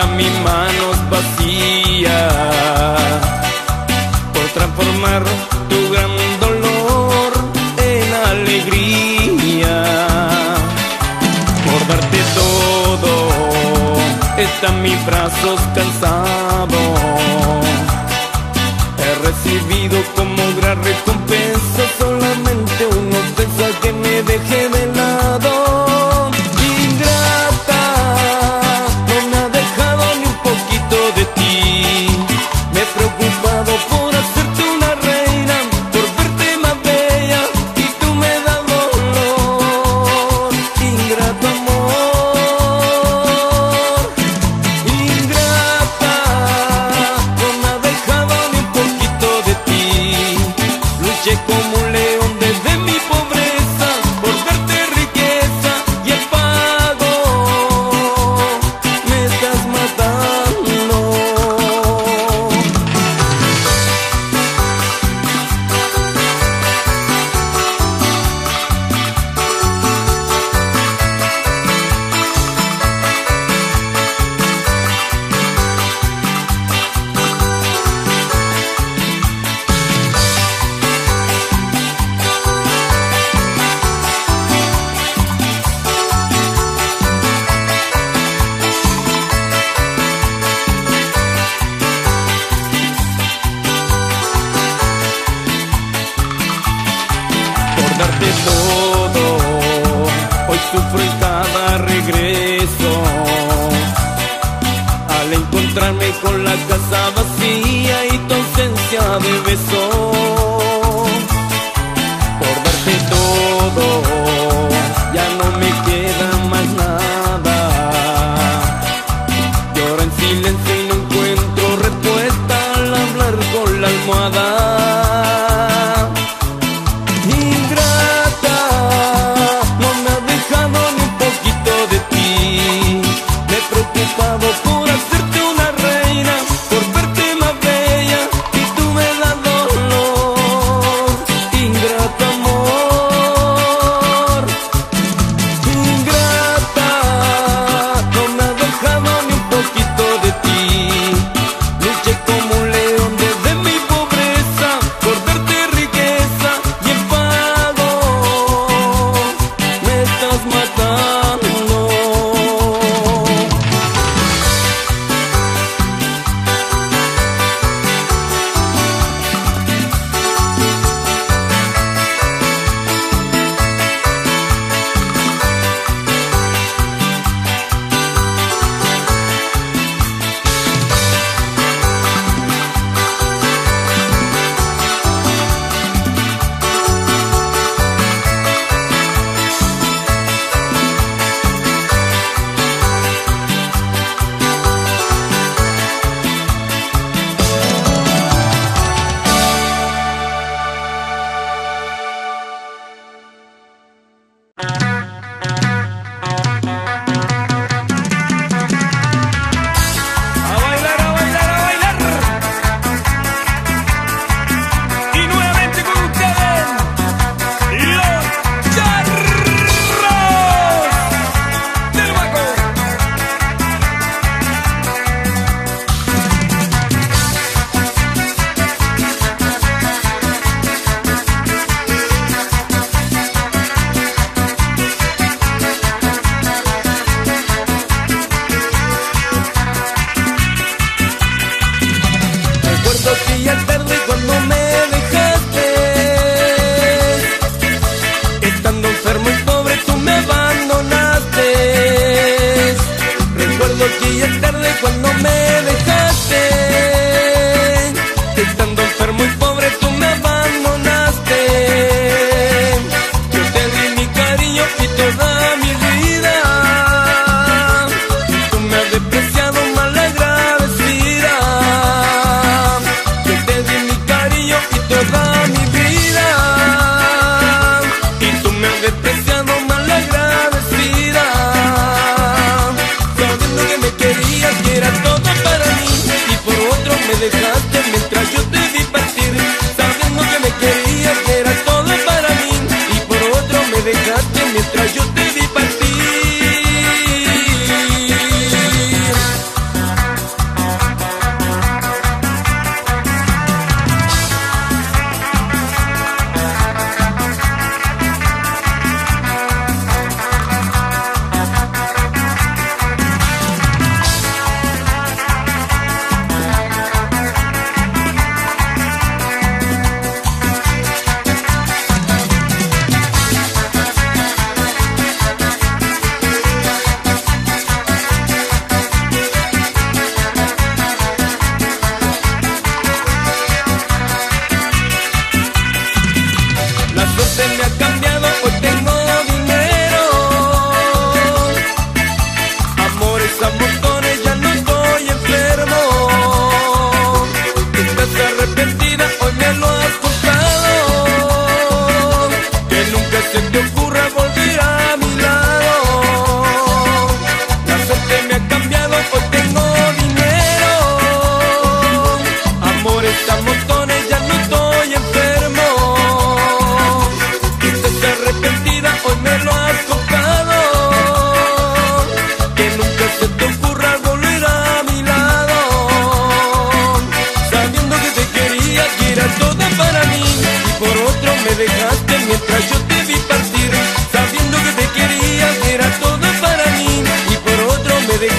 mis manos vacías por transformar tu gran dolor en alegría, por darte todo. Están mis brazos cansados, he recibido como gran recompensa solamente unos besos que me dejé de lado. Ingrata, no me ha dejado ni un poquito de ti. Me he preocupado por hacerte una reina, por verte más bella y tú me das dolor. Ingrato amor, ingrata, no me ha dejado ni un poquito de ti. Luché como un león desde mi pobreza por darte riqueza y el pago me estás matando. Por darte todo, hoy sufro en cada regreso, al encontrarme con la casa vacía y tu ausencia de besos. Por darte todo, ya no me queda más nada. Lloro en silencio y no encuentro respuesta al hablar con la almohada. Ingrata, no me ha dejado ni un poquito de ti. Me he preocupado por hacerte una reina, por verte más bella y tú me das dolor. Ingrata amor, ingrata, no me ha dejado ni un poquito de ti. Luché como un león desde mi pobreza por darte riqueza y el pago me estás matando. A bailar, a bailar, a bailar. Y nuevamente con ustedes, los charros del Baco. Recuerdo aquella tarde cuando me dejaste, estando enfermo y pobre tú me abandonaste. Recuerdo aquella tarde cuando me dejaste, estando enfermo y pobre tú me abandonaste. Yo te di mi cariño y toda mi vida, y tú me has despreciado mal agradecida. Yo te di mi cariño y toda mi vida, y tú me has despreciado mal agradecida. Sabiendo que me querías, que era todo para mí, y por otro me dejaste mientras yo te vi partir. Sabiendo que me querías, que era todo para mí, y por otro me dejaste mientras yo te vi partir.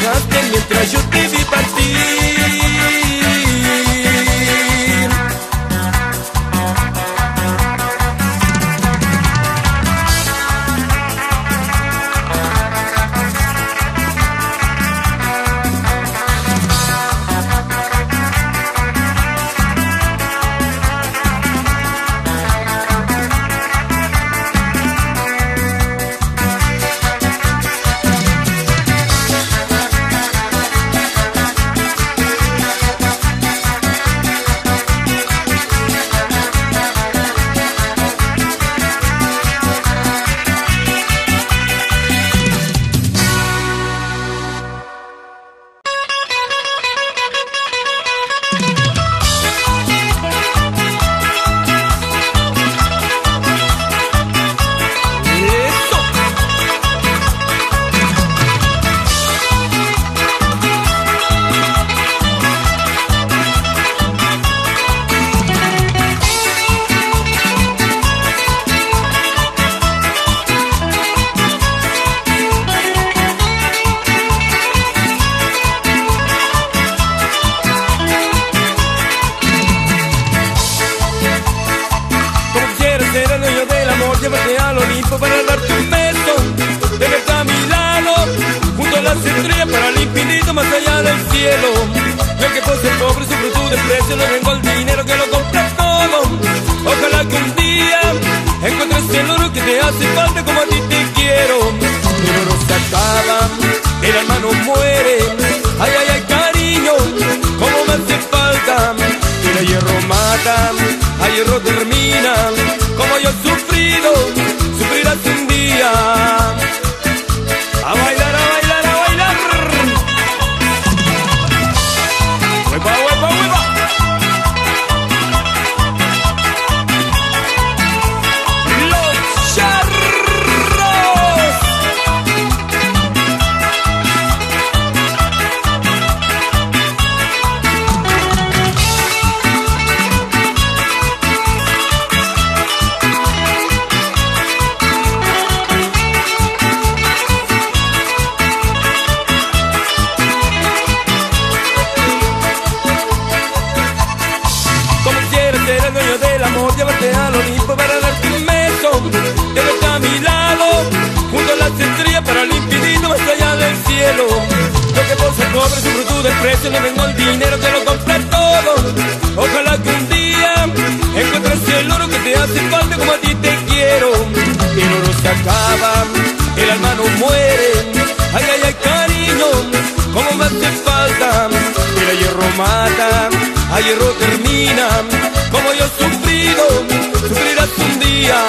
dejaste mientras yo te vi partir. Llévate al Olimpo para darte un beso, tenerte a mi lado, junto a las estrellas para el infinito más allá del cielo. Yo que por ser pobre sufro tu desprecio, no tengo el dinero que lo compra todo. Ojalá que un día encuentres el oro que te hace falta como a ti te quiero. El oro se acaba, el alma no muere, ay, ay, ay, cariño, como me hace falta. El hierro mata, a hierro termina, como yo he sufrido, sufrirás un día. A bailar, a bailar, a bailar. ¡Huepa, huepa, huepa! ¡Los charros! Llévate al Olimpo para darte un beso, tenerte a mi lado, junto a las estrellas para el infinito más allá del cielo. Yo que por ser pobre sufro tu desprecio, no tengo el dinero que lo compra todo. Ojalá que un día encuentres el oro que te hace falta como a ti te quiero. El oro se acaba, el alma no muere, ay, ay, ay, cariño, como me hace falta. El hierro mata, a hierro termina, como yo he sufrido, sufrirás un día.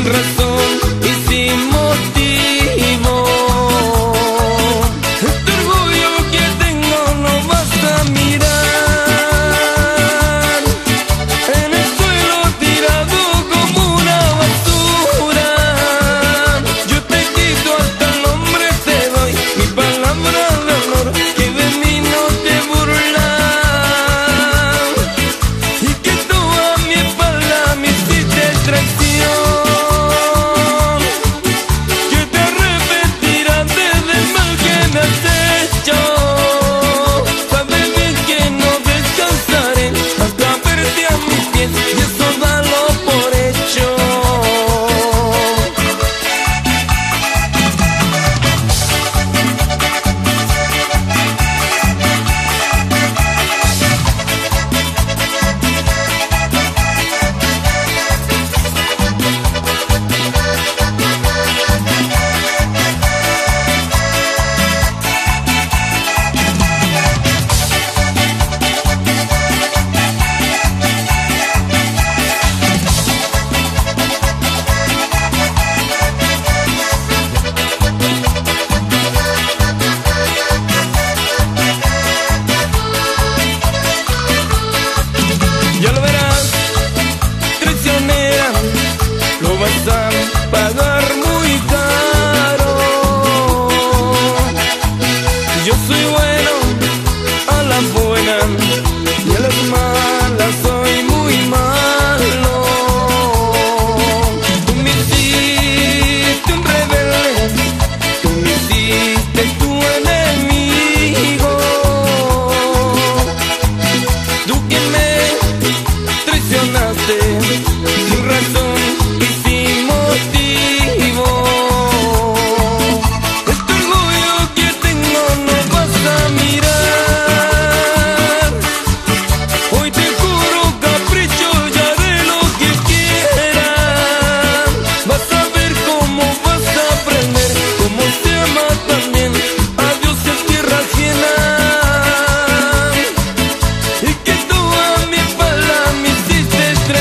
razón y sin motivo. Este orgullo que tengo no vas a mirar, en el suelo tirado como una basura. Yo te quito hasta el nombre, te doy mi palabra de honor, que de mí no te burlas, y que tú a mi espalda me hiciste traición, que te arrepentirás del mal que me has hecho. Sabes bien que no descansaré hasta verte a mis pies, y eso dalo por hecho. Ya lo verás, traicionera, lo vas a pagar muy caro. Yo soy bueno a la buena y a las malas soy muy malo. Tú me hiciste un rebelde, tú me hiciste tu enemigo. Tú que me traicionaste sin razón y sin motivo. Este orgullo que tengo no vas a mirar. Hoy te juro capricho, ya haré lo que quieras. Vas a ver cómo vas a aprender cómo se ama también a Dios en tierra ajena. Y que tú a mi espalda me hiciste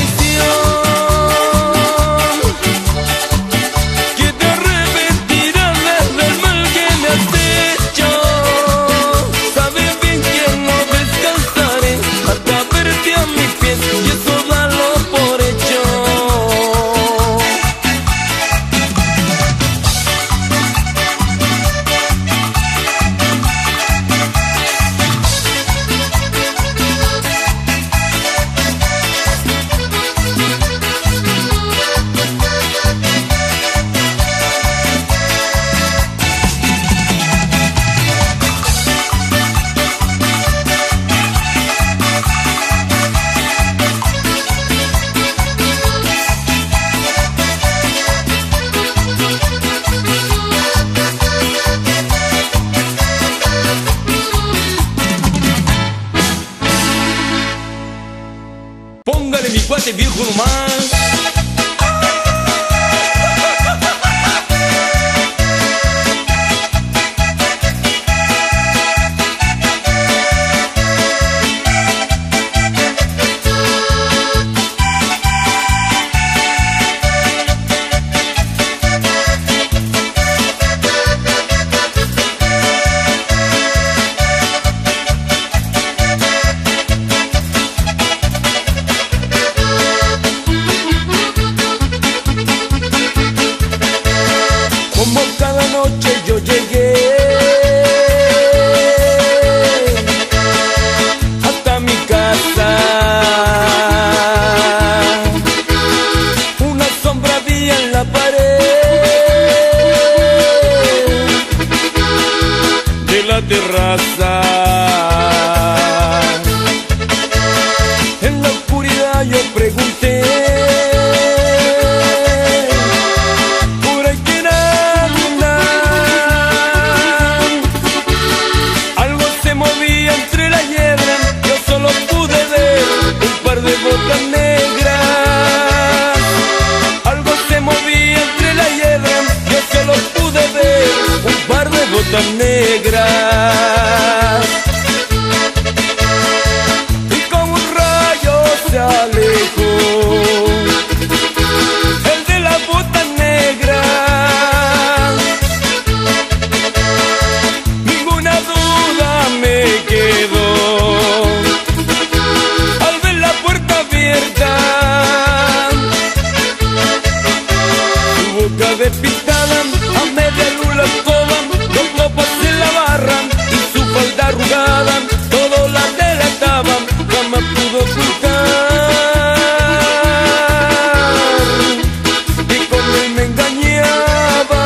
traición, que te arrepentirás del mal que me has hecho. Sabes bien que no descansaré hasta verte a mis pies, y eso dalo por hecho. Póngale mi cuate viejo nomás. Como cada noche yo llegué hasta mi casa, una sombra había en la pared de la terraza. En la oscuridad yo pregunté, entre la hiedra, yo solo pude ver un par de botas negras. Algo se movía entre la hiedra, yo solo pude ver un par de botas negras. Y como un rayo se alejó, el de la bota boca despistada, a media luz la escoba, dos copas en la barra y su falda arrugada, todo la delataba, jamás pudo ocultar y con él me engañaba.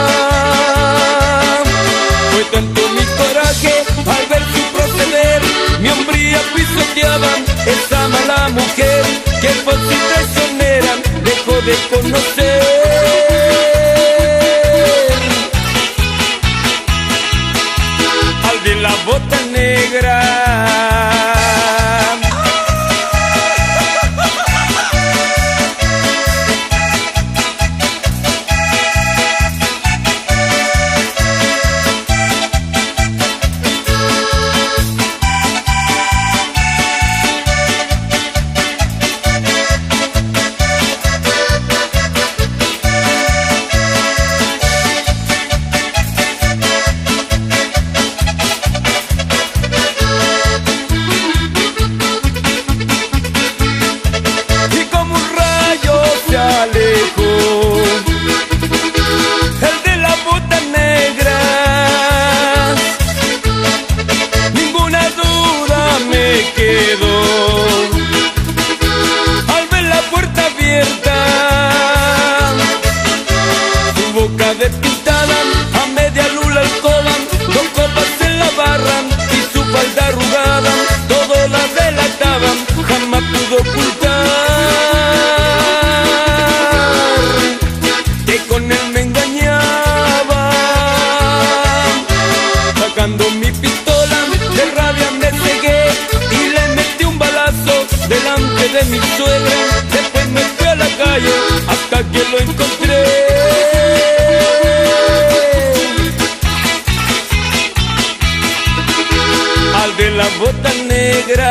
Fue tanto mi coraje al ver su proceder, mi hombría pisoteaba esa mala mujer que fácil traicionera dejó de conocer al de la bota negra. Despintada, a media luz la alcoba, dos copas en la barra y su falda arrugada, todo la delataba, jamás pudo ocultar que con él me engañaba. Sacando mi pistola, de rabia me cegué y le metí un balazo delante de mi suegra. Después me fui a la calle hasta que lo encontré. De la bota negra.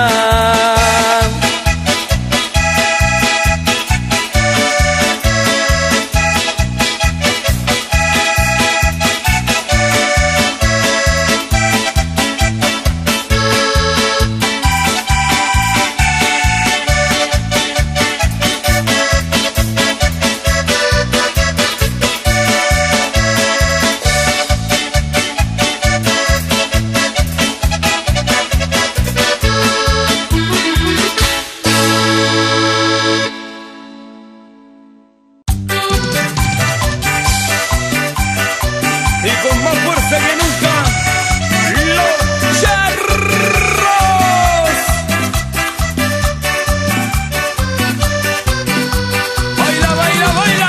Y con más fuerza que nunca, los charros. Baila, baila, baila.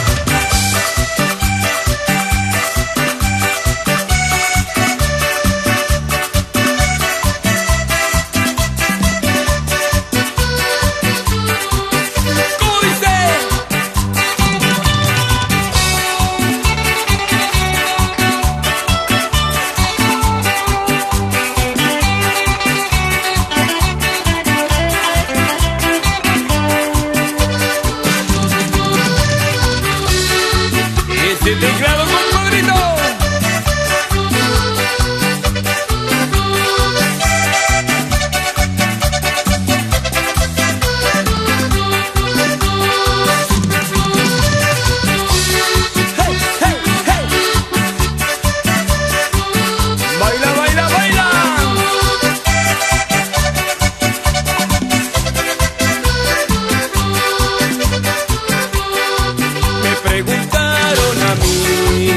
¿Cómo dice? Ese teclado compadrito. Hey, hey, hey. Baila, baila, baila. Me preguntaron a mí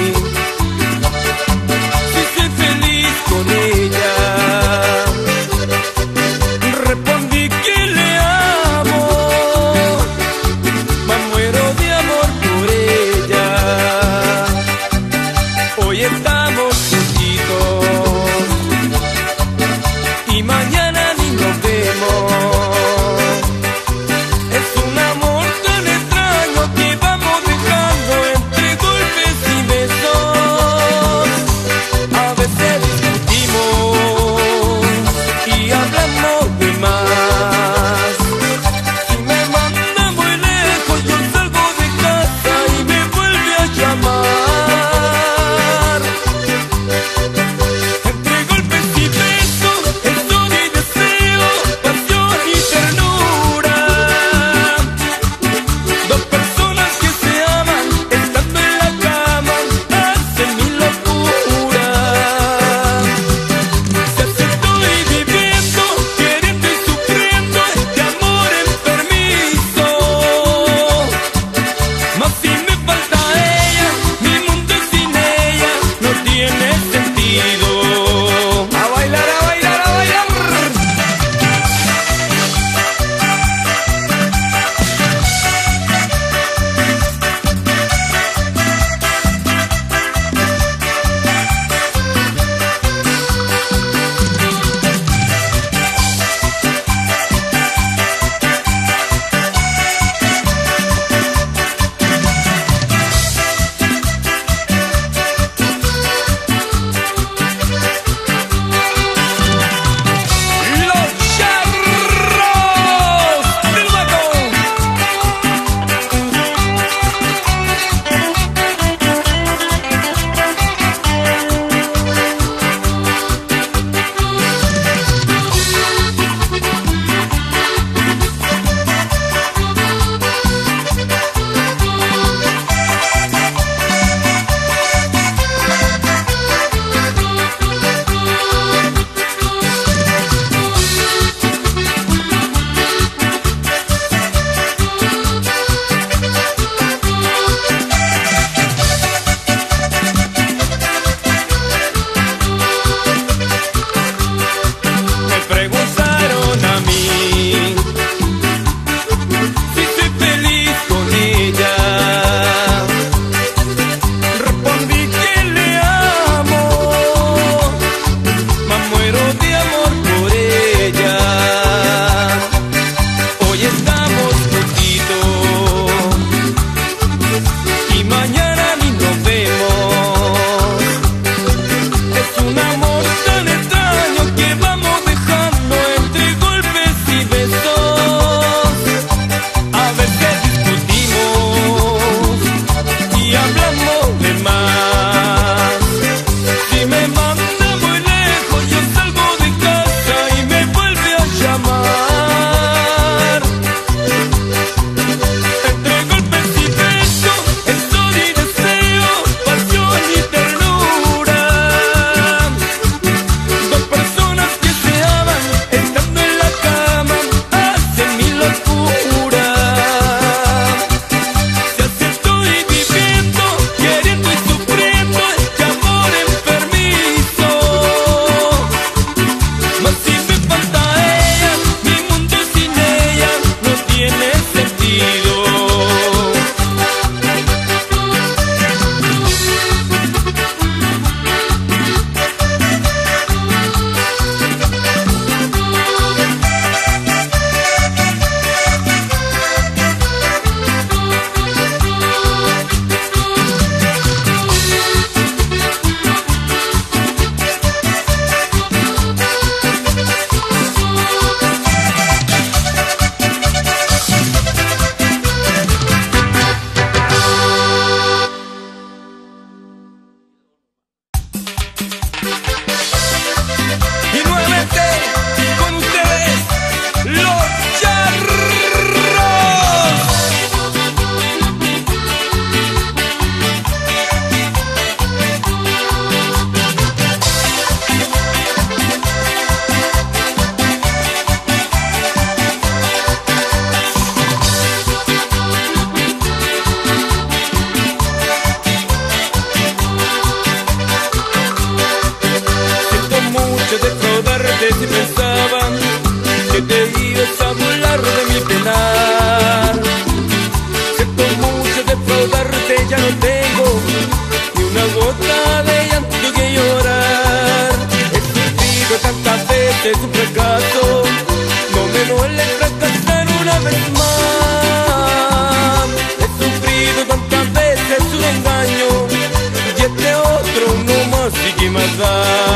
ya no tengo ni una gota de llanto que llorar. He sufrido tantas veces un fracaso, no me duele fracasar una vez más. He sufrido tantas veces un engaño y este otro no más y que más da.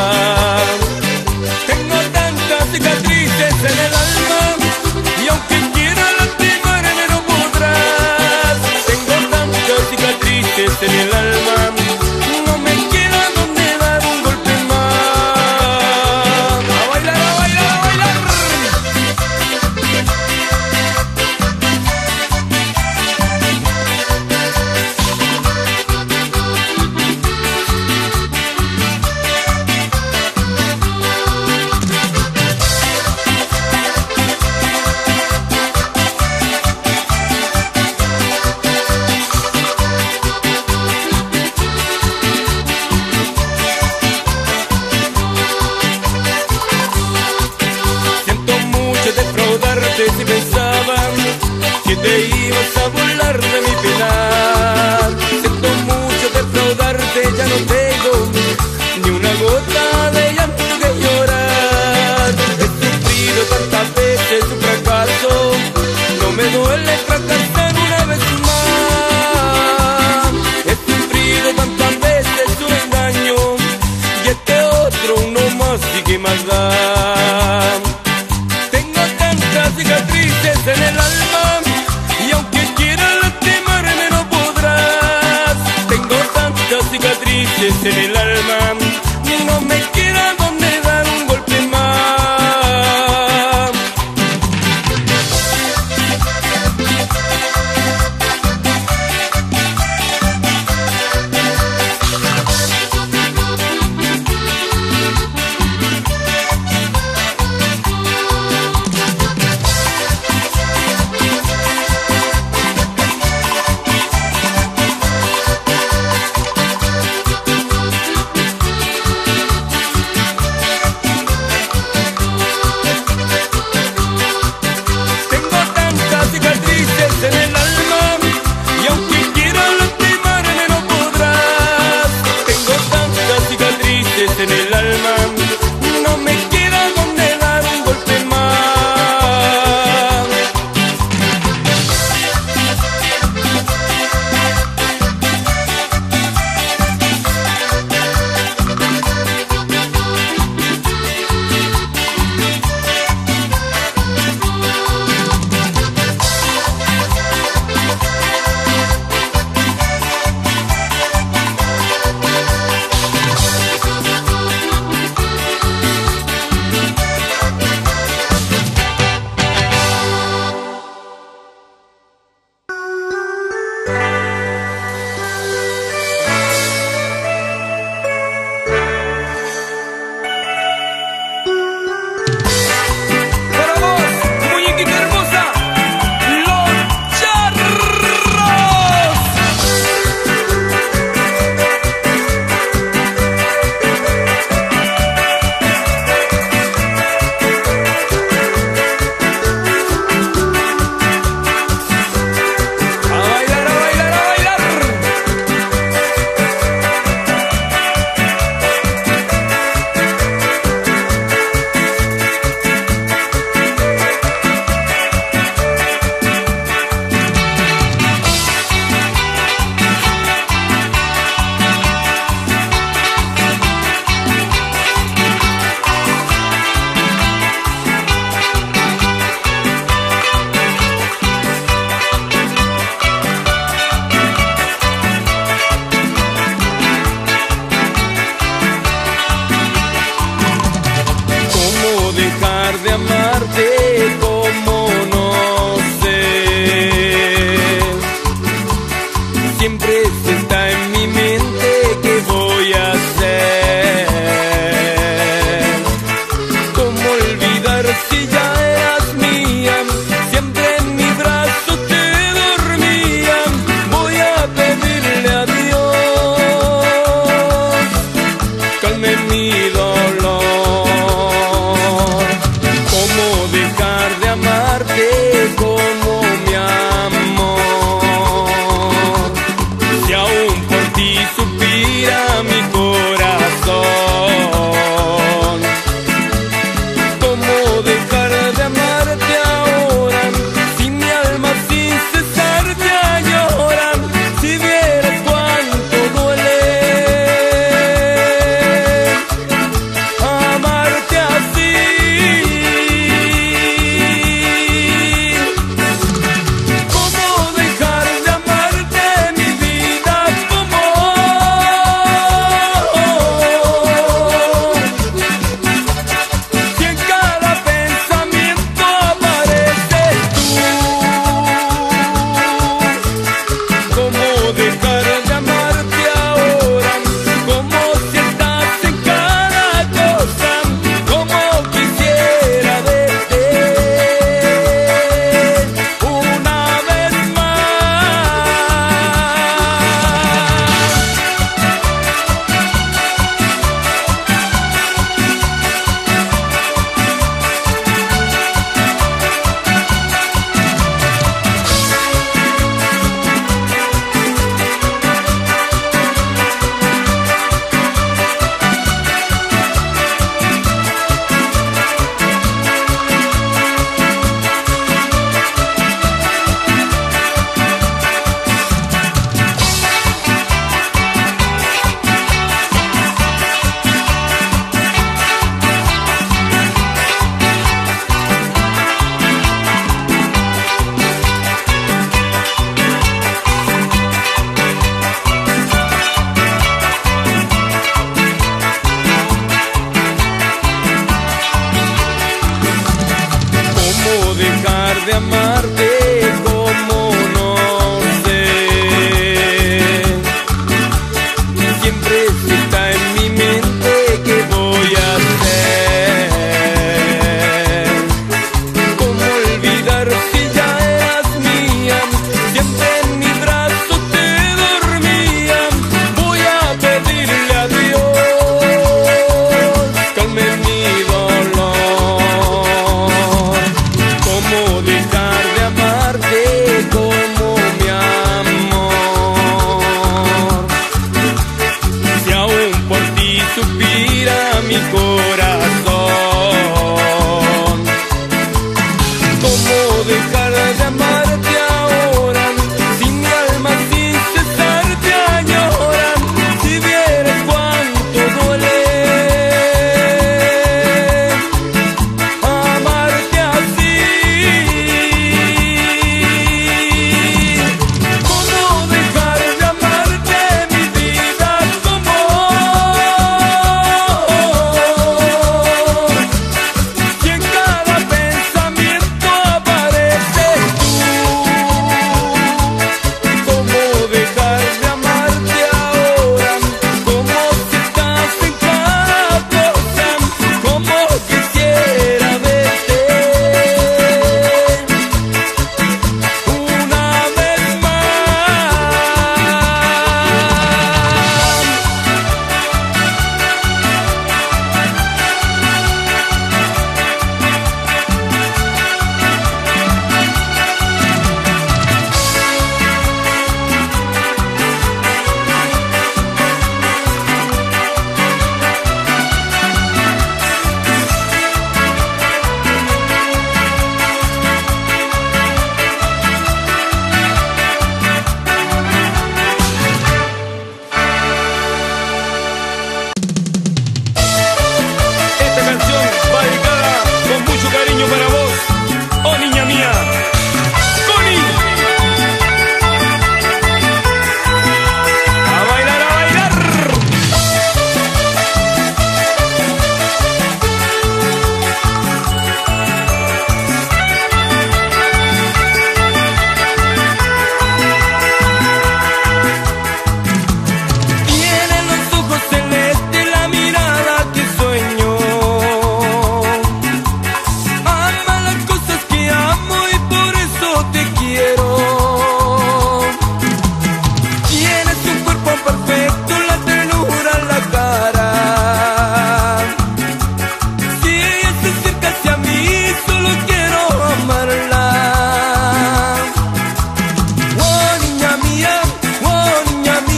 Tengo tantas cicatrices en el alma y aunque quiera lastimarme no podrás. Tengo tantas cicatrices en el alma, no me queda donde dar un golpe más. A bailar, a bailar, a bailar. Si pensaban que te ibas a burlar de mi pilar. Siento mucho defraudarte, ya no tengo ni una gota de llanto que llorar. He sufrido tantas veces un fracaso, no me duele fracasar una vez más. He sufrido tantas veces un engaño y este otro uno más y que más da. Cicatrices en el alma y aunque quiera lastimarme no podrás. Tengo tantas cicatrices en el alma, no me queda donde dar un golpe más. En el alma y aunque quiera lastimarme no podrás. Tengo tantas cicatrices en el alma, no me queda donde dar un golpe más. De amarte como no sé, siempre está en mi mente qué voy a hacer. ¿Cómo olvidar si ya eras mía? Siempre en mi brazo te dormía. Voy a pedirle a Dios calme mi dolor. Dejar de amarte como mi amor. Si aún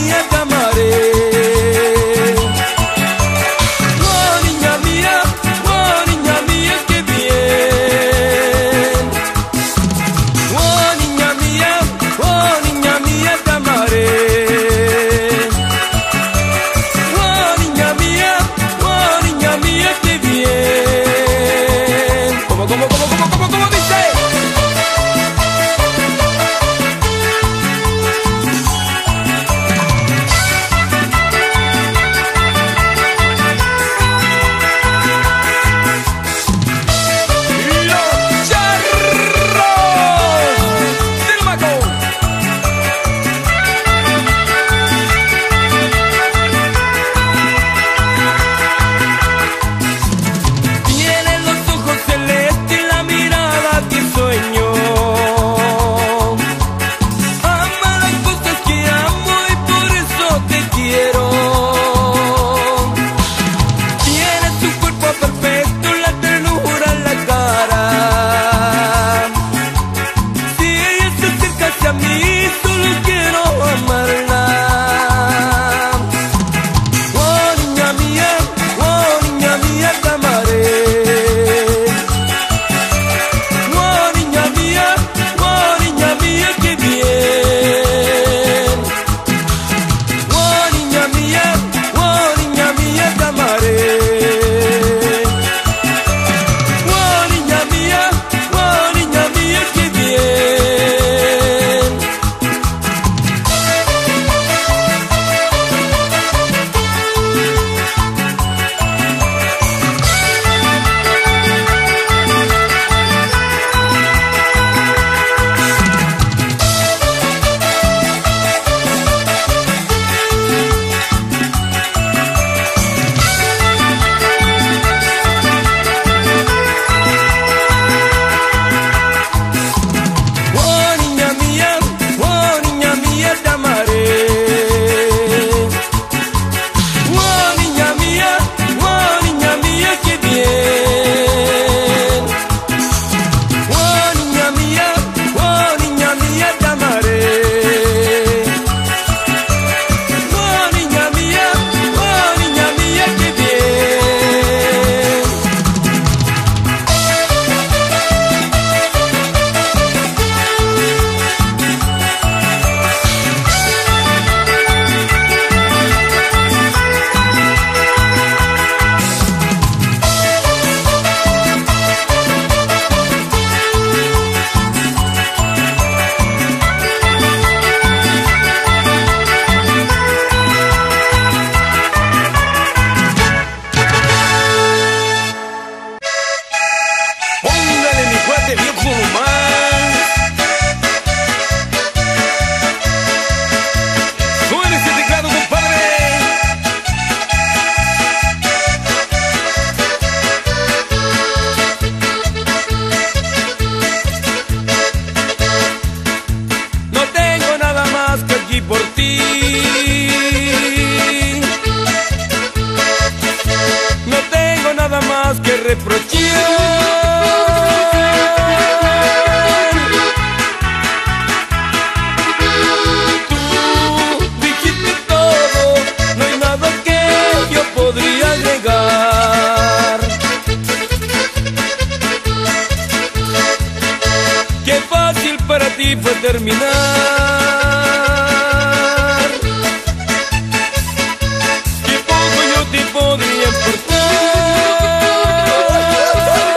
mía, te amaré. Oh, niña mía, qué bien. Oh, niña mía, te amaré. Oh, niña mía, qué bien. ¿Cómo dice? fue terminar. Qué poco yo te podría importar.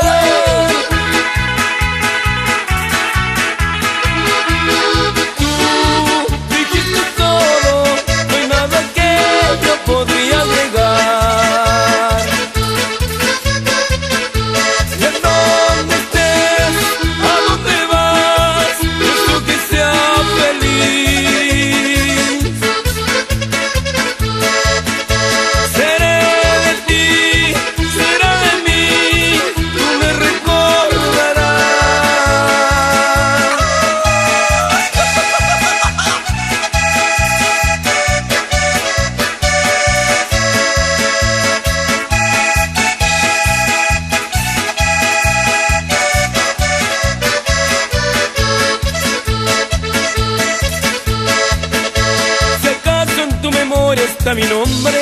está mi nombre.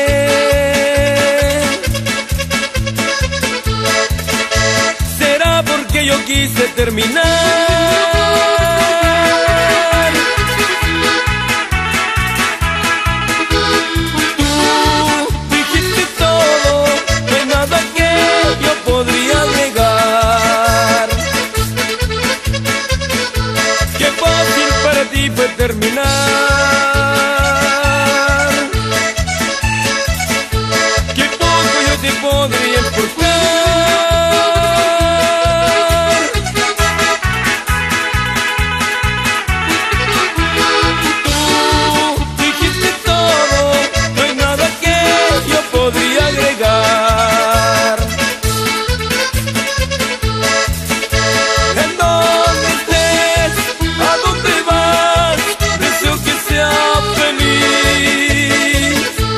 Será porque yo quise terminar. Tú dijiste todo, no hay nada que yo podría negar. Qué fácil para ti fue terminar. Qué poco yo te podría importar. Tú dijiste todo, no hay nada que yo podría agregar. En donde estés, a dónde vas, deseo que sea feliz.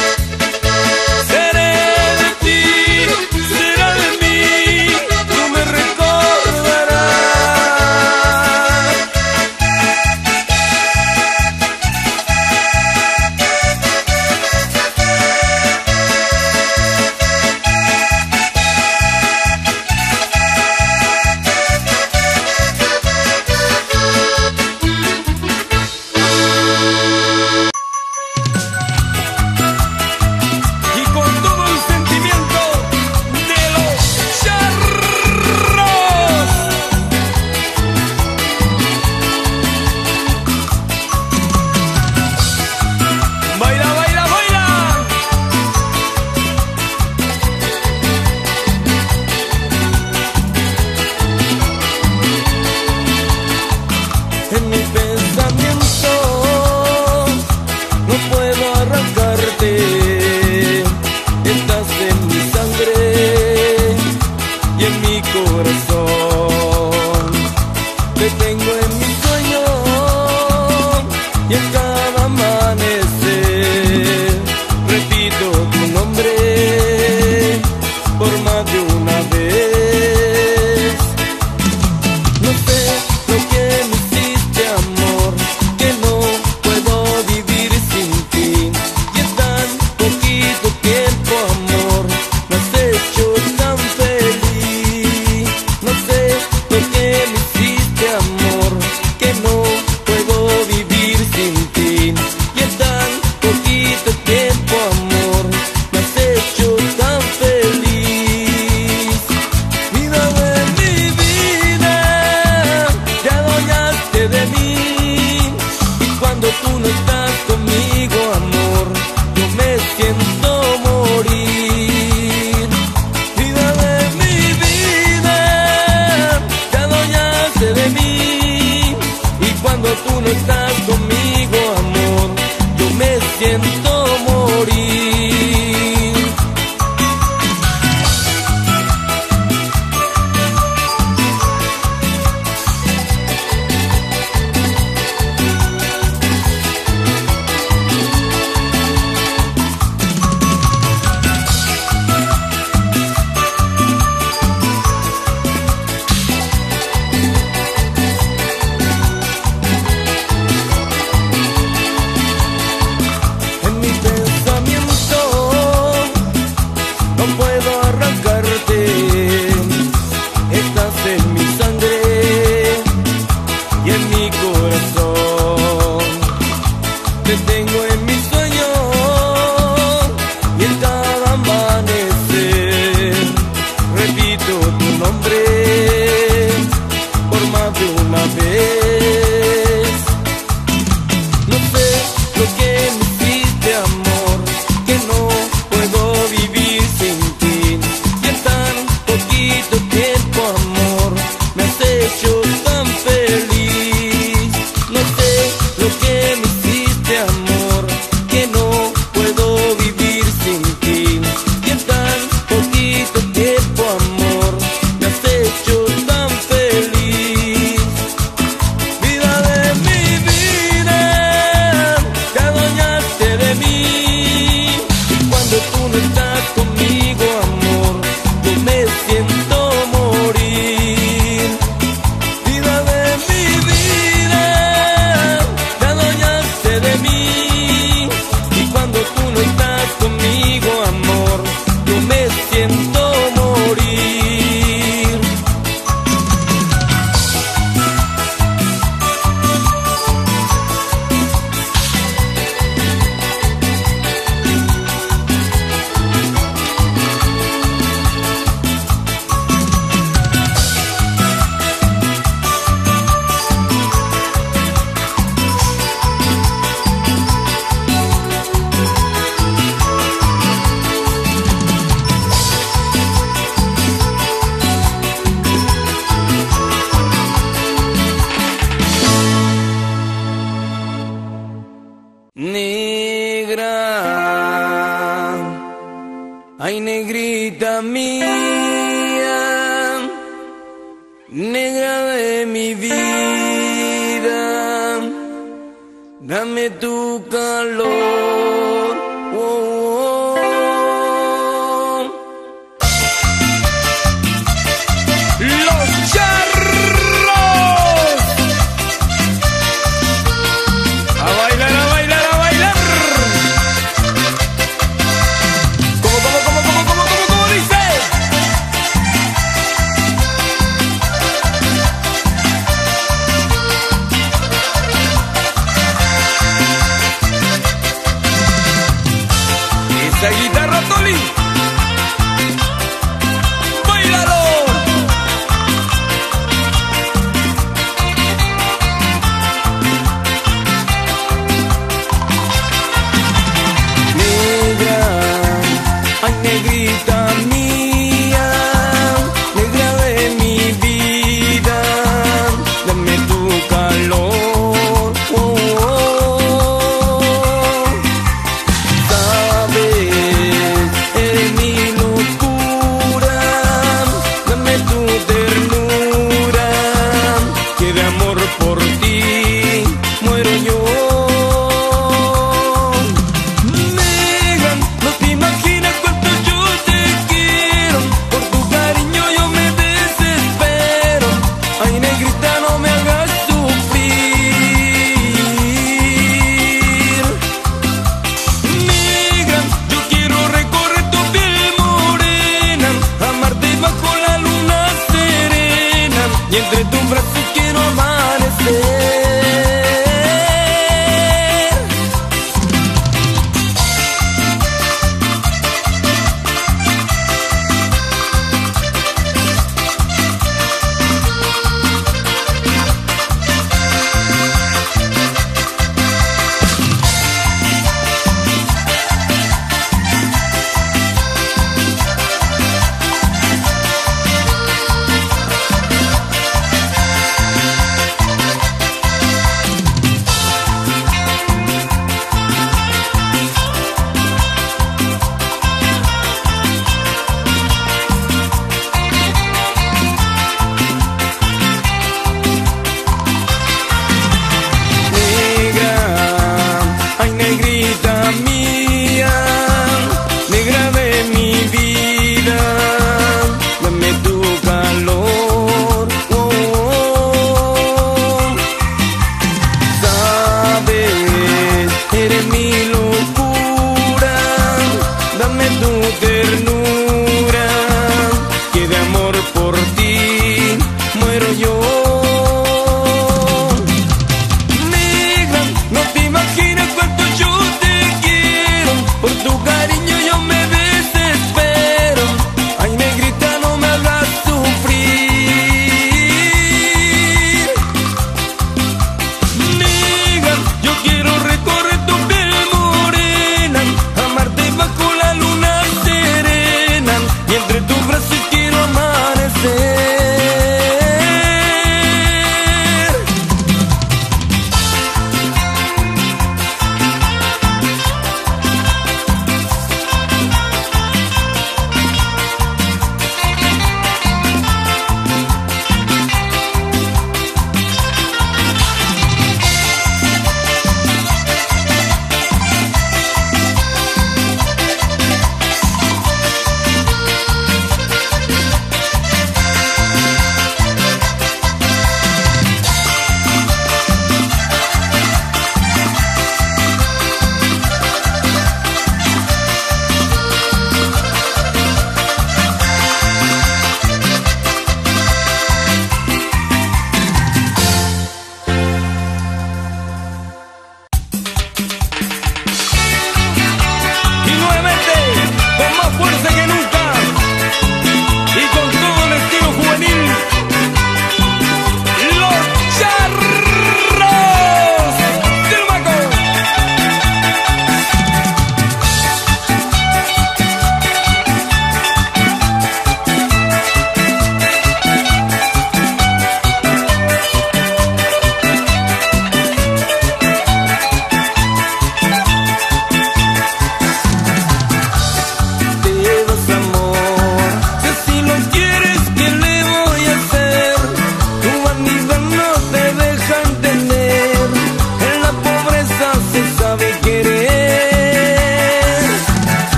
Seré de ti, será de mí, tú me recordarás. Y con todo el sentimiento de los charros. Baila, baila, baila. En mi pensamiento no puedo arrancarte. Estás en mi sangre y en mi corazón. Te tengo en mi sueño y en cada amanecer repito tu nombre por más de una vez. No sé lo que me hiciste, amor, que no puedo vivir sin ti. Y en tan poquito tiempo, amor, me has hecho tan feliz. No sé lo que me hiciste, amor, que no puedo vivir sin ti. Y en tan poquito tiempo, amor, me has hecho tan feliz. Vida de mi vida, te adueñaste de mí. Y cuando tú no estás conmigo, amor, yo me siento morir. Vida de mi vida, te adueñaste de mí. Y cuando tú no estás conmigo, amor, yo me siento morir. En mi Ay, negrita mía, negra de mi vida, dame tu calor. Oh, oh. Los charros, a bailar, a bailar, a bailar. ¿Cómo dice? Esa guitarra, Toli, báilalo. Negra, ay, negrita mía, negra de mi vida, dame tu calor. Oh, oh. Sabes, eres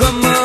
nunca más.